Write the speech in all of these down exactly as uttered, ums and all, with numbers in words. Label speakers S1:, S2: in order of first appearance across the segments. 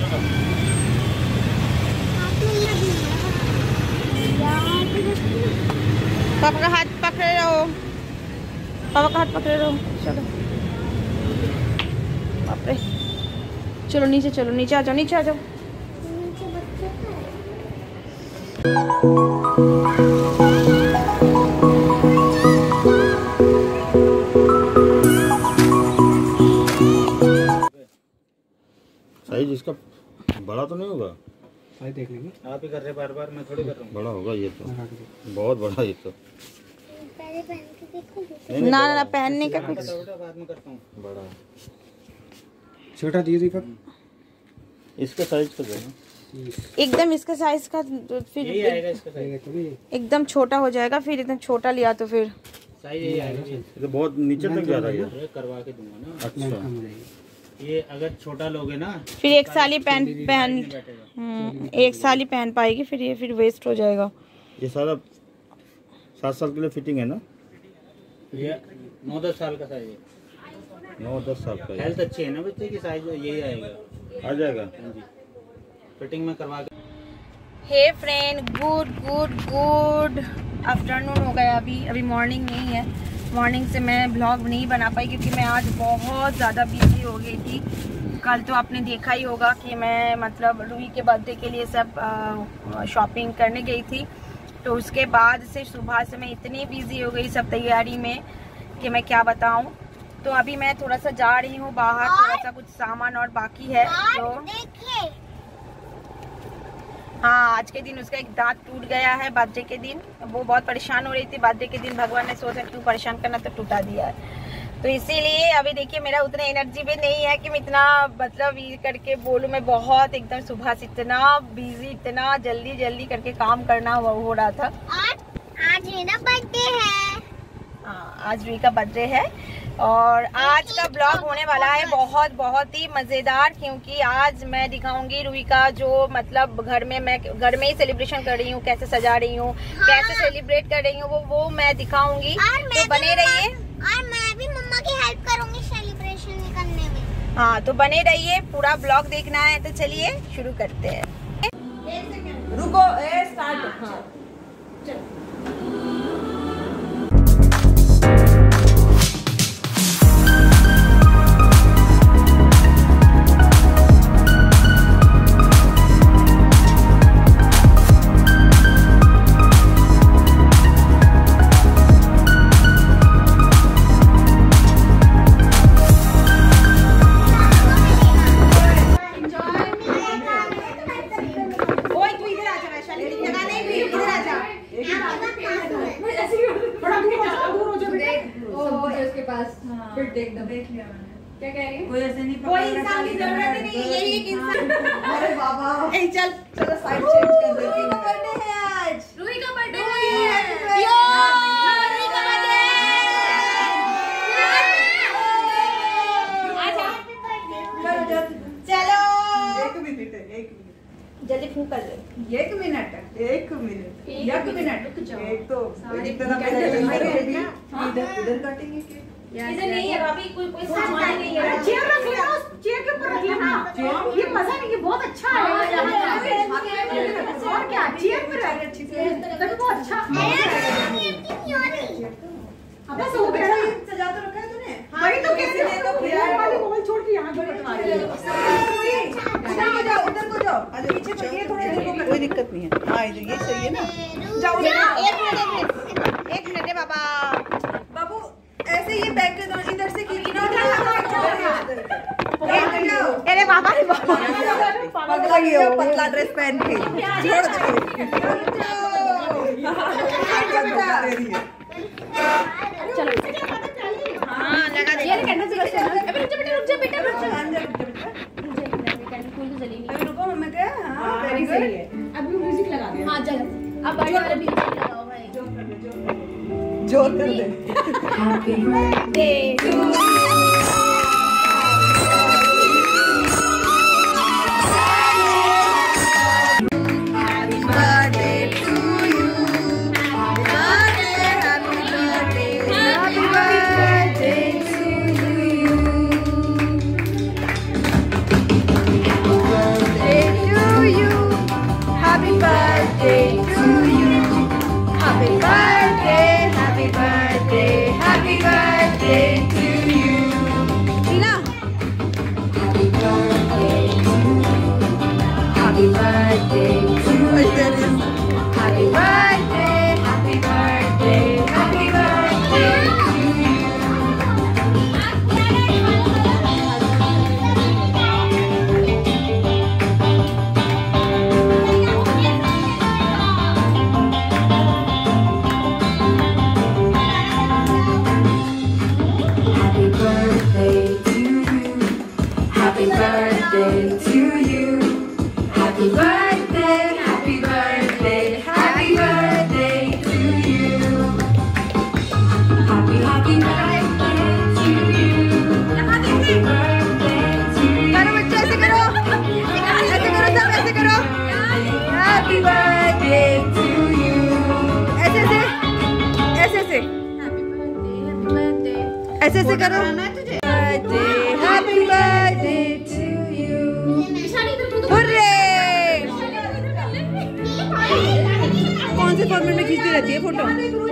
S1: पापा का हाथ पकड़े रहो, पापा का हाथ पकड़े रहो। चलो बाप रे, चलो नीचे, चलो नीचे आ जाओ, नीचे आ जाओ।
S2: साइज इसका बड़ा तो नहीं होगा?
S3: साइज देख लेंगे,
S2: आप ही कर रहे बार बार, मैं थोड़ी कर रहा हूँ। बड़ा होगा ये तो, बहुत बड़ा ये तो।
S1: ना ना पहनने का कुछ
S2: बाद में करता हूँ। बड़ा
S3: छोटा दिए दीपक,
S2: इसका साइज का देना
S1: एकदम, इसका साइज का फिर
S2: यही आएगा इसका साइज।
S1: एकदम छोटा हो जाएगा, फिर एकदम छोटा लिया तो फिर
S2: साइज यही आएगा। ये तो बहुत नीचे तक जा रहा है, ये करवा के दूंगा ना। अच्छा, ये अगर छोटा लोगे ना
S1: फिर एक साल ही पहन पहन हम्म, एक साल ही पहन पाएगी, फिर ये फिर वेस्ट हो जाएगा।
S2: ये सारा सात साल के लिए फिटिंग है ना? ये नौ दस साल का साइज है, नौ दस साल का। हेल्थ अच्छी है ना बच्चे की, साइज यही आएगा, आ जाएगा। हाँ जी, फिटिंग में करवा के।
S1: Hey friend, good good good afternoon हो गया, अभी अभी मॉर्निंग नहीं है। मॉर्निंग से मैं ब्लॉग नहीं बना पाई क्योंकि मैं आज बहुत ज़्यादा बिजी हो गई थी। कल तो आपने देखा ही होगा कि मैं मतलब रूही के बर्थडे के लिए सब शॉपिंग करने गई थी, तो उसके बाद से सुबह से मैं इतनी बिजी हो गई सब तैयारी में कि मैं क्या बताऊं। तो अभी मैं थोड़ा सा जा रही हूँ बाहर, थोड़ा सा कुछ सामान और बाकी है। तो हाँ, आज के दिन उसका एक दांत टूट गया है बर्थडे के दिन। वो बहुत परेशान हो रही थी बर्थडे के दिन, भगवान ने सोचा क्यों परेशान करना, तो टूटा दिया है। तो इसीलिए अभी देखिए मेरा उतना एनर्जी भी नहीं है कि मैं इतना मतलब ये करके बोलूँ। मैं बहुत एकदम सुबह से इतना बिजी, इतना जल्दी जल्दी करके काम करना हो, हो रहा था।
S4: आज आज मेरा बर्थडे है।
S1: हाँ, आज रूही का बर्थडे है और आज का ब्लॉग होने वाला है बहुत बहुत ही मज़ेदार, क्योंकि आज मैं दिखाऊंगी रूही का जो मतलब घर में मैं घर में ही सेलिब्रेशन कर रही हूँ, कैसे सजा रही हूँ, हाँ। कैसे सेलिब्रेट कर रही हूँ, वो वो मैं दिखाऊंगी। तो बने रहिए,
S4: और मैं भी मम्मा की हेल्प करूंगी सेलिब्रेशन करने में।
S1: हाँ, तो बने रहिए, पूरा ब्लॉग देखना है। तो चलिए शुरू करते हैं। रुको, ए स्टार्ट। हाँ
S5: क्या कह रही है?
S1: कोई ऐसे नहीं, कोई इंसान की जरूरत नहीं है, यही एक इंसान। अरे बाबा, ए चल चलो साइड चेंज कर देते हैं। बर्थडे है आज, रूही का बर्थडे है। यो रूही का बर्थडे आज, चलो एक मिनट एक मिनट जल्दी फूंक कर दे। एक मिनट एक मिनट एक मिनट रुक जाओ। एक तो इधर इधर काटेंगे केक, इधर नहीं है भाभी, कोई कोई सामान नहीं है। चेयर रख लेना, चेयर के ऊपर रख लेना। ये मजा नहीं, ये बहुत अच्छा है। और क्या, चेयर पे रख अच्छी से, तभी वो अच्छा। अब बस हो गया, सजा तो रखा है तूने। वही तो कैसे ले लो, यार वाली बॉल छोड़ के यहां पर तुम्हारे लिए। उधर को जाओ, उधर को जाओ, अरे पीछे पीछे थोड़ा देखो, कोई दिक्कत नहीं है। हां इधर ये सही है ना, जाओ। एक मिनट एक मिनट है बाबा, बाबू ऐसे ये बैक के दोनों इधर से खींचना है। अरे बाबा रे बाबा, पगला गया, पतला ड्रेस पहन के छोड़ दे। चलो हाँ लगा दे। ये कैंडल जला दे। अबे रुक जा बेटा, रुक जा बेटा, रुक जा अंदर, रुक जा बेटा। कैंडल फूल तो जली नहीं। अबे रुको मम्मी के, हां वेरी सही है। अभी म्यूजिक लगा दे। हां चल, अब बड़े वाले म्यूजिक लगाओ भाई। जोर कर दे, जोर कर दे। Happy birthday to you.
S5: birthday to you. Happy birthday, happy birthday, happy birthday to you. Happy, happy birthday to you. Happy birthday to you.
S1: करो बच्चे, ऐसे करो, ऐसे करो सब, ऐसे करो।
S5: Happy birthday to you.
S1: ऐसे ऐसे, ऐसे ऐसे, ऐसे ऐसे करो। Happy birthday to you. Hurray! कौन से फॉर्मेट में खींचती रहती है फोटो?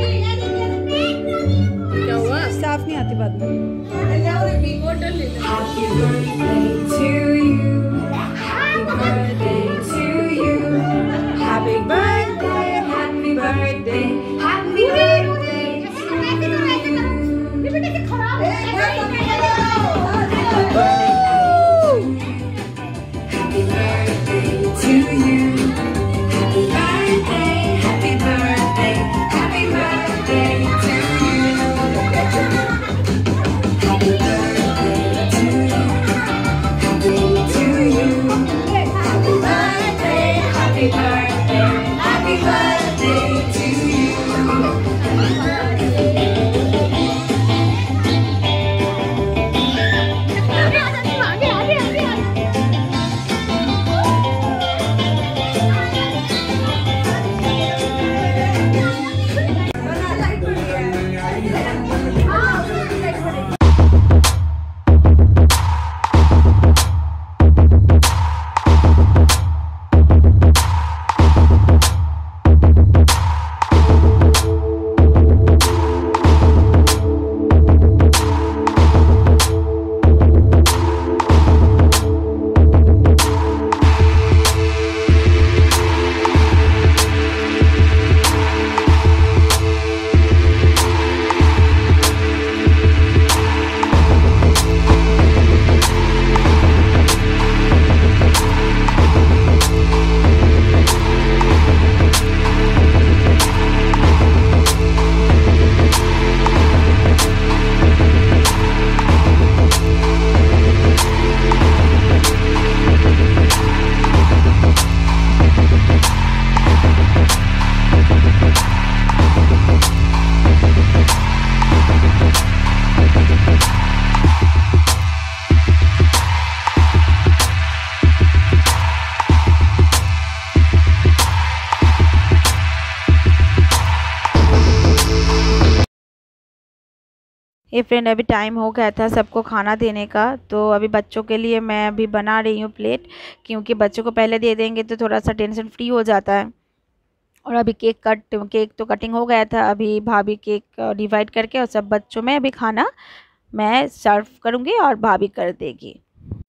S1: क्या हुआ? साफ नहीं आती बात में।
S5: Happy birthday to you. Happy birthday to you. Happy birthday, happy birthday, happy birthday to you. Happy birthday to you. Happy birthday, happy birthday, happy birthday to you. Happy birthday to you. Happy to you. Happy birthday, happy birthday, happy birthday to you.
S1: ये friend अभी time हो गया था सबको खाना देने का, तो अभी बच्चों के लिए मैं अभी बना रही हूँ प्लेट, क्योंकि बच्चों को पहले दे देंगे तो थोड़ा सा टेंशन फ्री हो जाता है। और अभी केक कट केक तो कटिंग हो गया था, अभी भाभी केक डिवाइड करके और सब बच्चों में अभी खाना मैं सर्व करूँगी और भाभी कर देगी।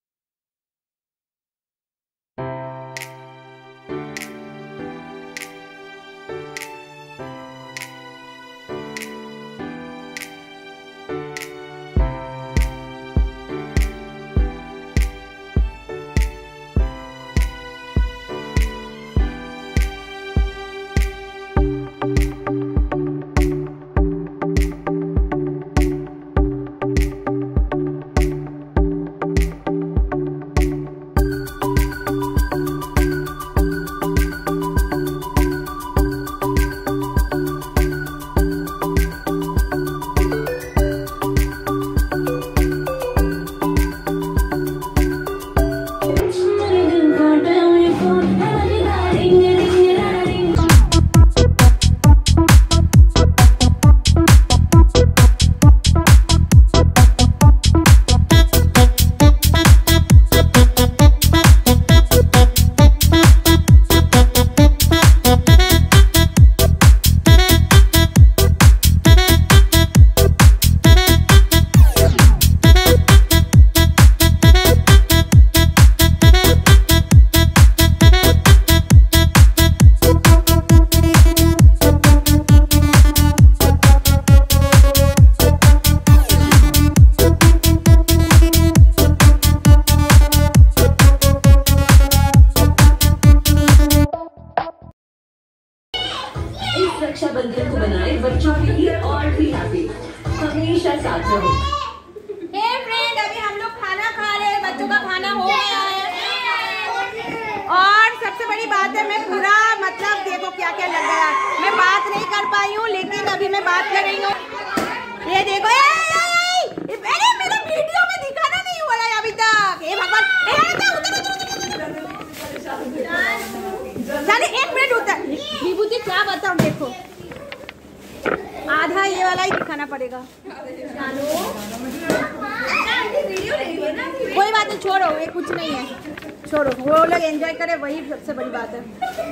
S6: रक्षाबंधन को बनाए बच्चों के लिए और भी हैप्पी, हमेशा साथ रहो।
S1: हे फ्रेंड, अभी हम लोग खाना खा रहे हैं, बच्चों का खाना हो गया है से मैं पूरा मतलब देखो क्या क्या लग गया। मैं बात नहीं कर पाई हूँ, लेकिन अभी मैं बात कर रही हूँ। ये देखो, ए, ए, ए, अरे मेरे वीडियो में दिखाना नहीं हुआ है अभी तक। हे भगवान, चले एक मिनट उतर। विभूति क्या बताऊँ, देखो आधा ये वाला ही दिखाना पड़ेगा। कोई बात नहीं, छोड़ो, ये कुछ नहीं है, छोड़ो। वो लोग एंजॉय करे, वही सबसे बड़ी बात है।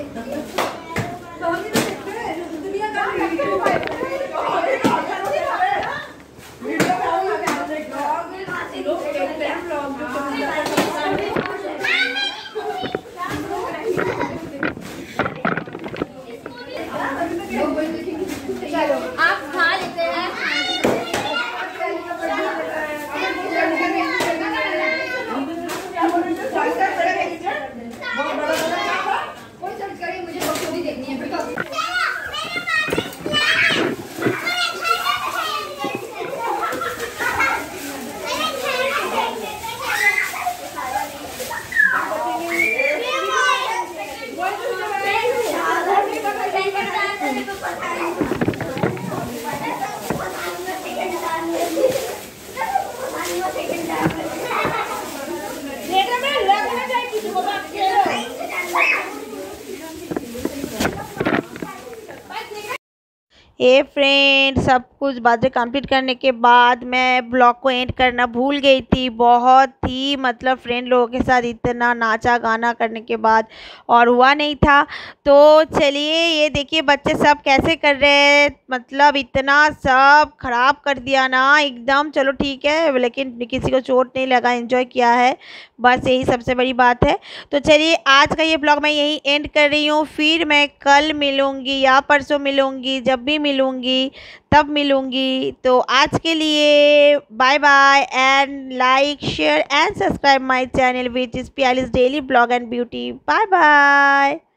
S1: आप खा लेते हैं। ए फ्रेंड, सब कुछ बातें कंप्लीट करने के बाद मैं ब्लॉग को एंड करना भूल गई थी। बहुत ही मतलब फ्रेंड लोगों के साथ इतना नाचा गाना करने के बाद और हुआ नहीं था। तो चलिए, ये देखिए बच्चे सब कैसे कर रहे हैं, मतलब इतना सब ख़राब कर दिया ना एकदम। चलो ठीक है, लेकिन किसी को चोट नहीं लगा, एंजॉय किया है, बस यही सबसे बड़ी बात है। तो चलिए, आज का ये ब्लॉग मैं यहीं एंड कर रही हूँ। फिर मैं कल मिलूँगी या परसों मिलूँगी, जब भी मिलूँगी तब मिलूँगी। तो आज के लिए bye bye and like share and subscribe my channel which is Piyali's daily blog and beauty. Bye bye.